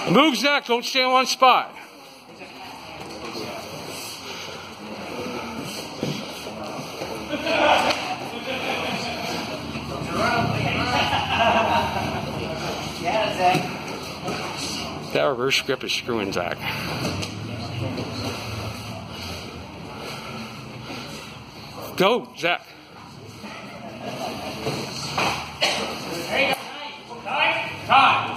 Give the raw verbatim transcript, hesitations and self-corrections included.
Move, Zach. Don't stay in one spot. Yeah, Zach. That reverse grip is screwing Zach. Go, Zach. Time. Time.